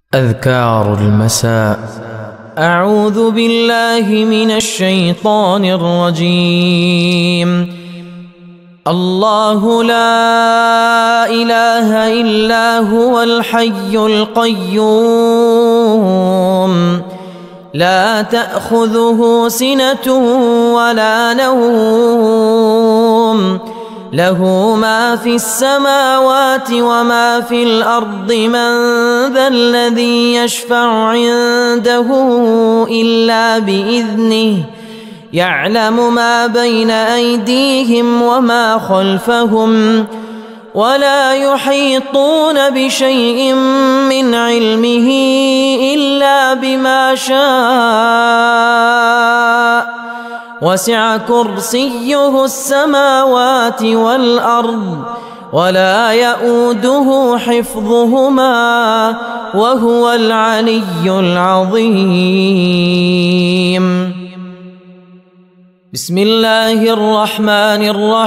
أذكار المساء. أعوذ بالله من الشيطان الرجيم. الله لا إله إلا هو الحي القيوم لا تأخذه سنة ولا نوم له ما في السماوات وما في الأرض من ذا الذي يشفع عنده إلا بإذنه يعلم ما بين أيديهم وما خلفهم ولا يحيطون بشيء من علمه إلا بما شاء وسع كرسيه السماوات والأرض ولا يؤوده حفظهما وهو العلي العظيم. بسم الله الرحمن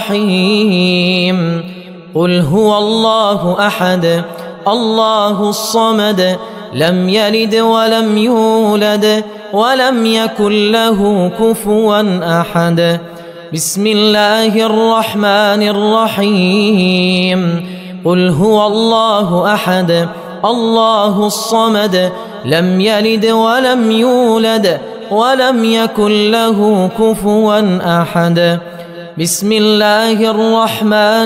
الرحيم. قل هو الله أحد الله الصمد لم يلد ولم يولد ولم يكن له كفوا أحد. بسم الله الرحمن الرحيم. قل هو الله أحد الله الصمد لم يلد ولم يولد ولم يكن له كفوا أحد. بسم الله الرحمن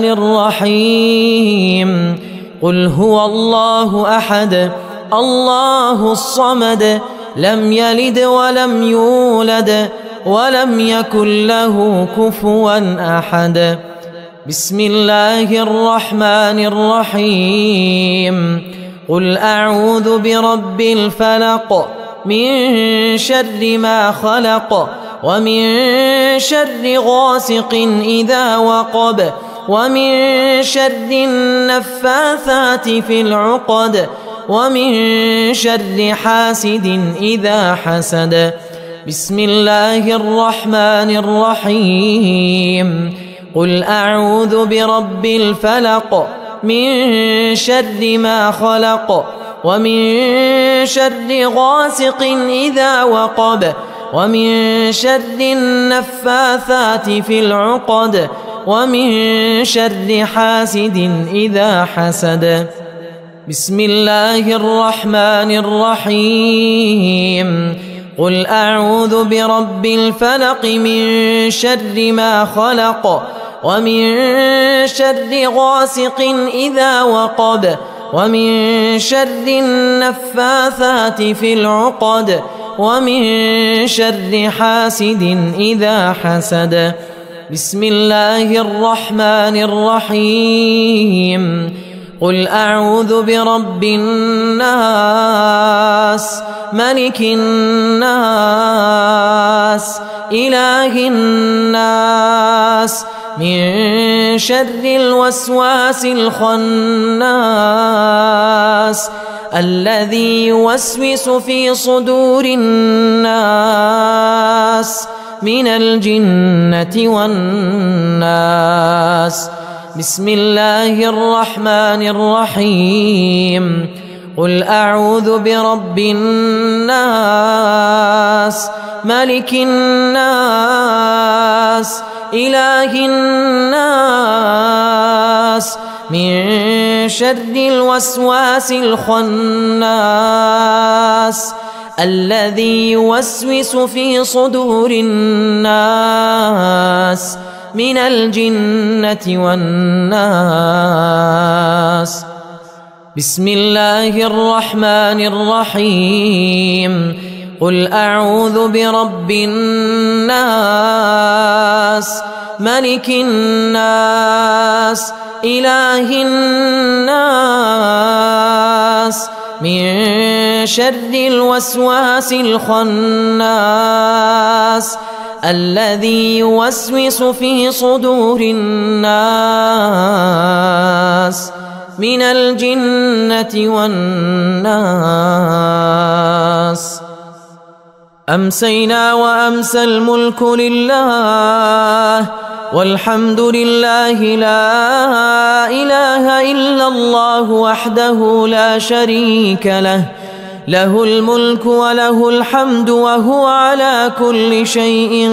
الرحيم. قل هو الله أحد الله الصمد لم يلد ولم يولد ولم يكن له كفوا أحد. بسم الله الرحمن الرحيم. قل أعوذ برب الفلق من شر ما خلق ومن شر غاسق إذا وقب ومن شر النفاثات في العقد ومن شر حاسد إذا حسد. بسم الله الرحمن الرحيم. قل أعوذ برب الفلق من شر ما خلق ومن شر غاسق إذا وقب ومن شر النفاثات في العقد ومن شر حاسد إذا حسد. بسم الله الرحمن الرحيم. قل أعوذ برب الفلق من شر ما خلق ومن شر غاسق إذا وقب ومن شر النفاثات في العقد ومن شر حاسد إذا حسد. بسم الله الرحمن الرحيم. قل أعوذ برب الناس ملك الناس إله الناس من شر الوسواس الخناس الذي يوسوس في صدور الناس من الجنة والناس. بسم الله الرحمن الرحيم. قل أعوذ برب الناس ملك الناس إله الناس من شر الوسواس الخناس الذي يوسوس في صدور الناس من الجنة والناس. بسم الله الرحمن الرحيم. قل أعوذ برب الناس ملك الناس إله الناس من شر الوسواس الخناس الذي يوسوس في صدور الناس من الجنة والناس. أمسينا وأمسى الملك لله والحمد لله لا إله إلا الله وحده لا شريك له له الملك وله الحمد وهو على كل شيء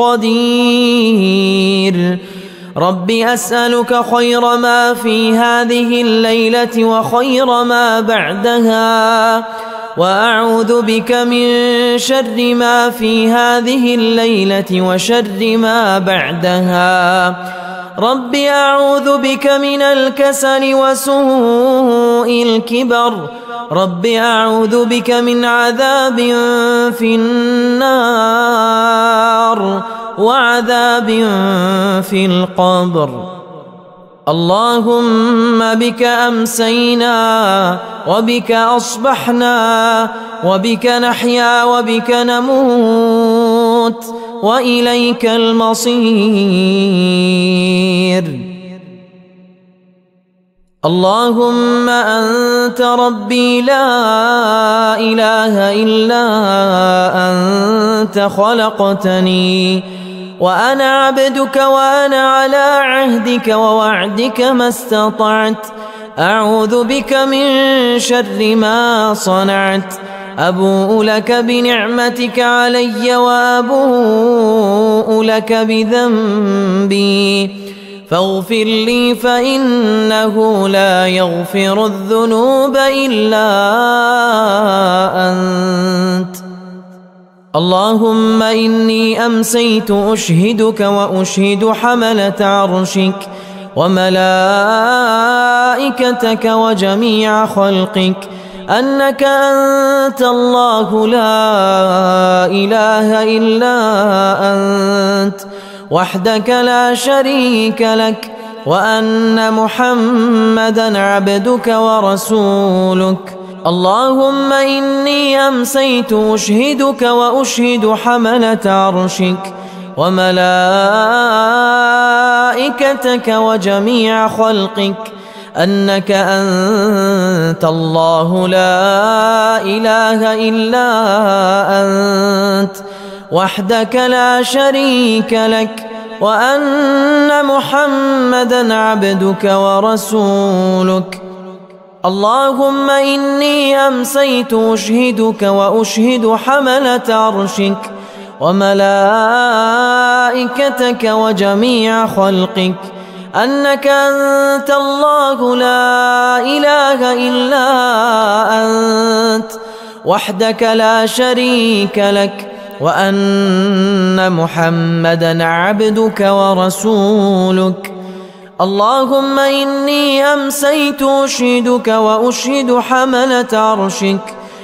قدير. رب أسألك خير ما في هذه الليلة وخير ما بعدها، وأعوذ بك من شر ما في هذه الليلة وشر ما بعدها. رب أعوذ بك من الكسل وسوء الكبر. رب أعوذ بك من عذاب في النار وعذاب في القبر. اللهم بك أمسينا وبك أصبحنا وبك نحيا وبك نموت وإليك المصير. اللهم أنت ربي لا إله إلا أنت خلقتني وأنا عبدك وأنا على عهدك ووعدك ما استطعت. أعوذ بك من شر ما صنعت. أبوء لك بنعمتك علي وأبوء لك بذنبي فاغفر لي فإنه لا يغفر الذنوب إلا أنت. اللهم إني أمسيت أشهدك وأشهد حملة عرشك وملائكتك وجميع خلقك أنك أنت الله لا إله إلا أنت وحدك لا شريك لك، وأن محمدًا عبدك ورسولك. اللهم إني أمسيت أشهدك وأشهد حملة عرشك وملائكتك وجميع خلقك أنك أنت الله لا إله إلا أنت وحدك لا شريك لك، وأن محمدًا عبدك ورسولك. اللهم إني أمسيت أشهدك وأشهد حملة عرشك وملائكتك وجميع خلقك أنك أنت الله لا إله إلا أنت وحدك لا شريك لك، وأن محمدًا عبدك ورسولك. اللهم إني أمسيت أشهدك وأشهد حملة عرشك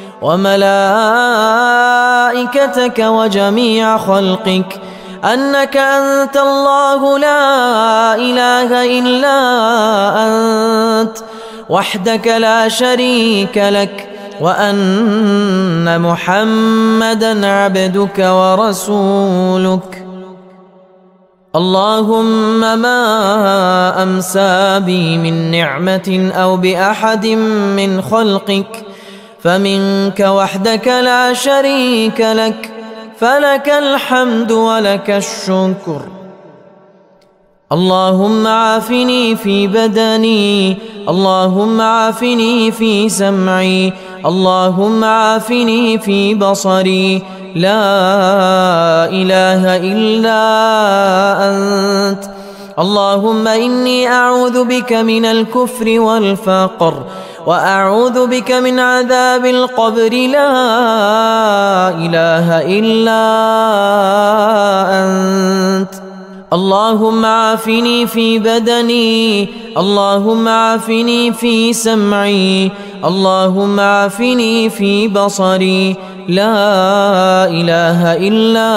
وملائكتك وجميع خلقك أنك أنت الله لا إله إلا أنت وحدك لا شريك لك، وأن محمدًا عبدك ورسولك. اللهم ما أمسى بي من نعمة أو بأحد من خلقك فمنك وحدك لا شريك لك، فلك الحمد ولك الشكر. اللهم عافني في بدني، اللهم عافني في سمعي، اللهم عافني في بصري، لا إله إلا أنت. اللهم إني أعوذ بك من الكفر والفقر، وأعوذ بك من عذاب القبر، لا إله إلا أنت. اللهم عافني في بدني، اللهم عافني في سمعي، اللهم عافني في بصري، لا إله إلا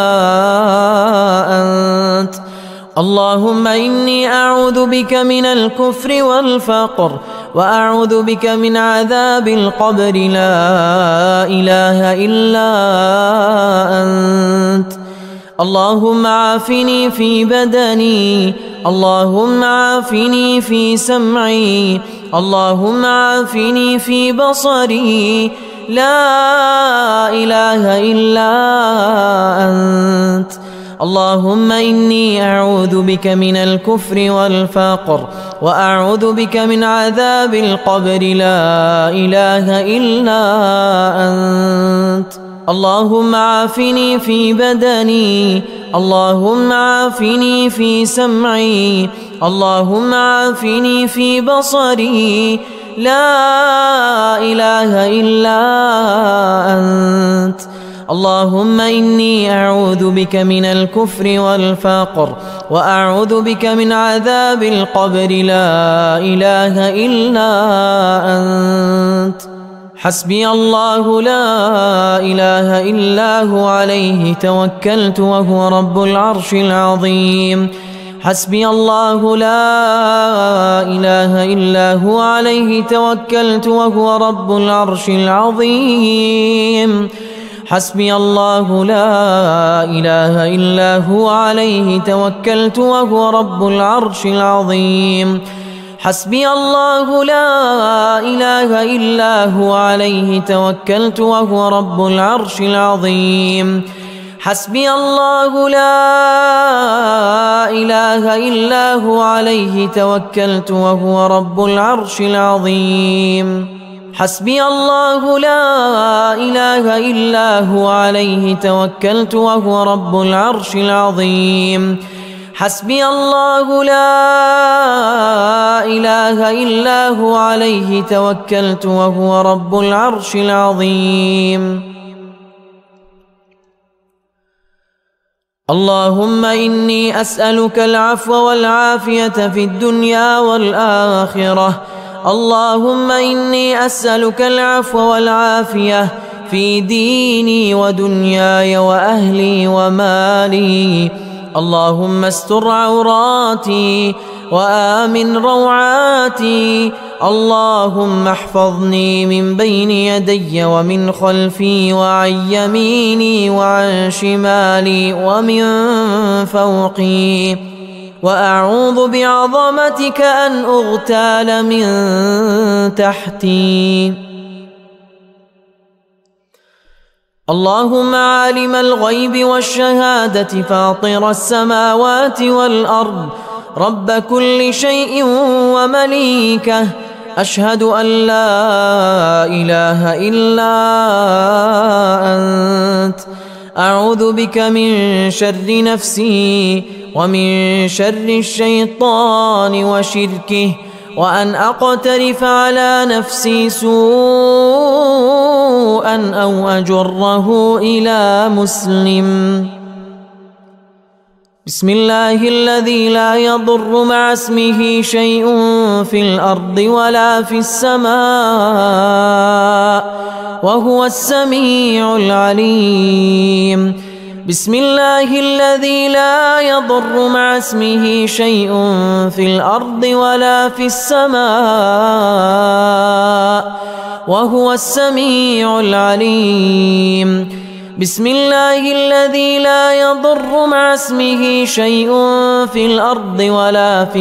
أنت. اللهم إني أعوذ بك من الكفر والفقر، وأعوذ بك من عذاب القبر، لا إله إلا أنت. اللهم عافني في بدني، اللهم عافني في سمعي، اللهم عافني في بصري، لا إله إلا أنت. اللهم إني أعوذ بك من الكفر والفقر، وأعوذ بك من عذاب القبر، لا إله إلا أنت. اللهم عافني في بدني، اللهم عافني في سمعي، اللهم عافني في بصري، لا إله إلا أنت. اللهم إني أعوذ بك من الكفر والفقر، وأعوذ بك من عذاب القبر، لا إله إلا أنت. حسبي الله لا إله إلا هو، عليه توكلت وهو رب العرش العظيم. حسبي الله لا إله إلا هو، عليه توكلت وهو رب العرش العظيم. حسبي الله لا إله إلا هو، عليه توكلت وهو رب العرش العظيم. حسبي الله لا إله إلا هو، عليه توكلت وهو رب العرش العظيم. حسبي الله لا إله إلا هو، عليه توكلت وهو رب العرش العظيم. حسبي الله لا إله إلا هو، عليه توكلت وهو رب العرش العظيم. حسبي الله لا إله إلا هو، عليه توكلت وهو رب العرش العظيم. اللهم إني أسألك العفو والعافية في الدنيا والآخرة. اللهم إني أسألك العفو والعافية في ديني ودنياي وأهلي ومالي. اللهم استر عوراتي وآمن روعاتي. اللهم احفظني من بين يدي ومن خلفي وعن يميني وعن شمالي ومن فوقي، وأعوذ بعظمتك أن أغتال من تحتي. اللهم عالم الغيب والشهادة، فاطر السماوات والأرض، رب كل شيء ومليكه، أشهد أن لا إله إلا أنت. أعوذ بك من شر نفسي ومن شر الشيطان وشركه، وأن أقترف على نفسي سوءا أو أجره إلى مسلم. بسم الله الذي لا يضر مع اسمه شيء في الأرض ولا في السماء، وهو السميع العليم. بسم الله الذي لا يضر مع اسمه شيء في الأرض ولا في السماء، وهو السميع العليم. بسم الله الذي لا يضر مع اسمه شيء في الأرض ولا في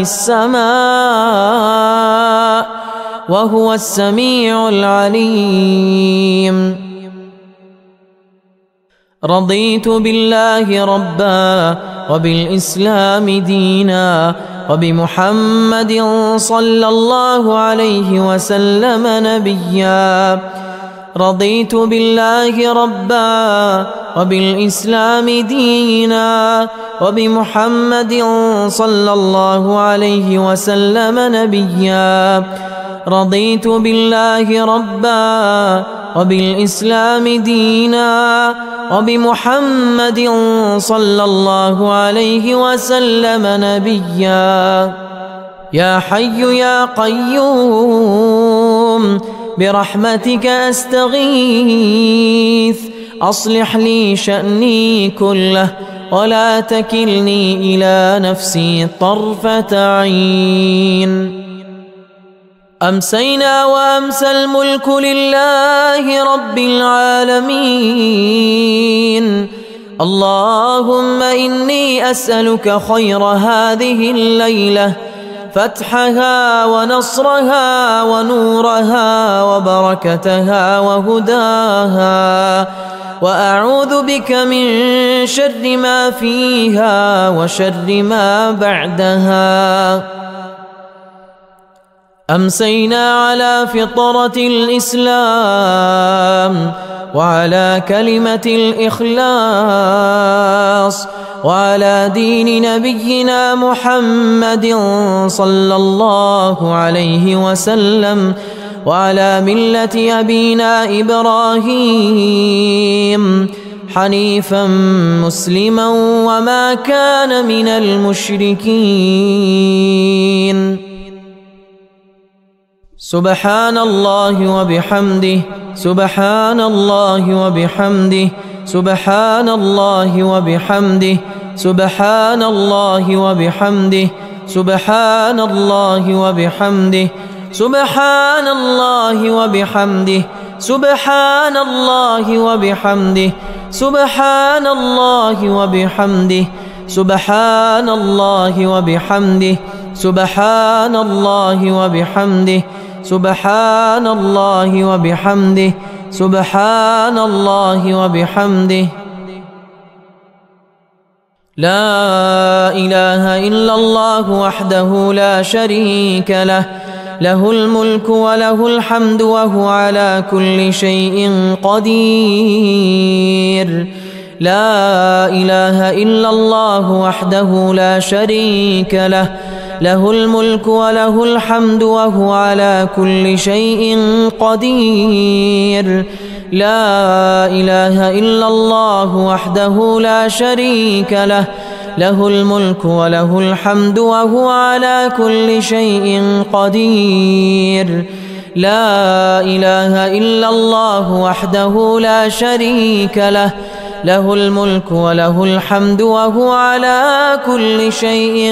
السماء، وهو السميع العليم. رضيت بالله ربا، وبالإسلام دينا، وبمحمد صلى الله عليه وسلم نبيا. رضيت بالله ربا، وبالإسلام دينا، وبمحمد صلى الله عليه وسلم نبيا. رضيت بالله ربا، وبالإسلام دينا، وبمحمد صلى الله عليه وسلم نبيا. يا حي يا قيوم برحمتك أستغيث، أصلح لي شأني كله، ولا تكلني إلى نفسي طرفة عين. أمسينا وأمسى الملك لله رب العالمين. اللهم إني أسألك خير هذه الليلة، فتحها ونصرها ونورها وبركتها وهداها، وأعوذ بك من شر ما فيها وشر ما بعدها. أمسينا على فطرة الإسلام وعلى كلمة الإخلاص وعلى دين نبينا محمد صلى الله عليه وسلم وعلى ملة أبينا إبراهيم حنيفا مسلما وما كان من المشركين. سبحان الله وبحمده، سبحان الله وبحمده، سبحان الله وبحمده، سبحان الله وبحمده، سبحان الله وبحمده، سبحان الله وبحمده، سبحان الله وبحمده، سبحان الله وبحمده، سبحان الله وبحمده، سبحان الله وبحمده، سبحان الله وبحمده، سبحان الله وبحمده. لا إله إلا الله وحده لا شريك له، له الملك وله الحمد وهو على كل شيء قدير. لا إله إلا الله وحده لا شريك له، له الملك وله الحمد وهو على كل شيء قدير. لا إله إلا الله وحده لا شريك له، له الملك وله الحمد وهو على كل شيء قدير. لا إله إلا الله وحده لا شريك له، له الملك وله الحمد وهو على كل شيء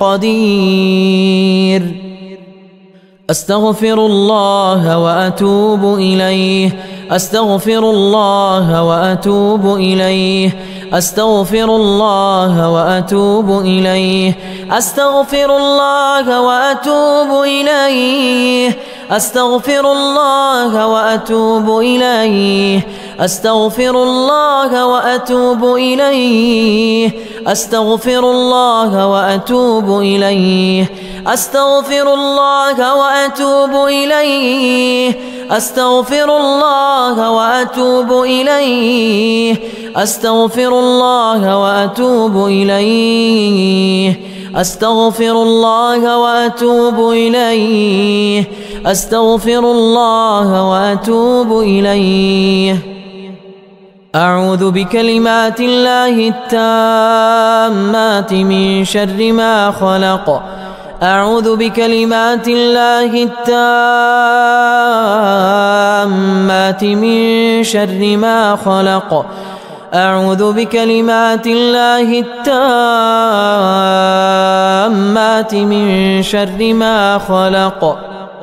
قدير. أستغفر الله وأتوب إليه، أستغفر الله وأتوب إليه، أستغفر الله وأتوب إليه، أستغفر الله وأتوب إليه، أستغفر الله وأتوب إليه، أستغفر الله وأتوب إليه، أستغفر الله وأتوب إليه، أستغفر الله وأتوب إليه، أستغفر الله وأتوب إليه، أستغفر الله وأتوب إليه، أستغفر الله وأتوب إليه، أستغفر الله وأتوب إليه. أعوذ بكلمات الله التامات من شر ما خلق، أعوذ بكلمات الله التامات من شر ما خلق، أعوذ بكلمات الله التامات من شر ما خلق.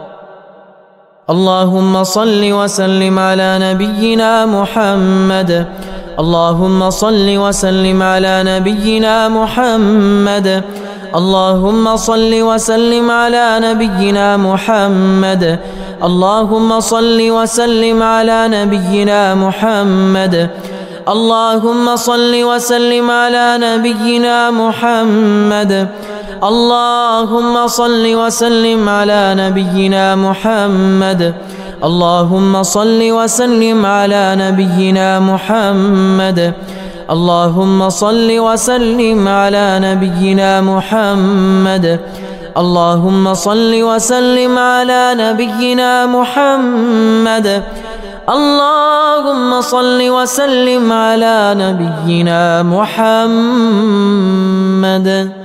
اللهم صل وسلم على نبينا محمد، اللهم صل وسلم على نبينا محمد، اللهم صل وسلم على نبينا محمد، اللهم صل وسلم على نبينا محمد، اللهم صل وسلم على نبينا محمد، اللهم صل وسلم على نبينا محمد، اللهم صل وسلم على نبينا محمد، اللهم صل وسلم على نبينا محمد، اللهم صل وسلم على نبينا محمد، اللهم صل وسلم على نبينا محمد.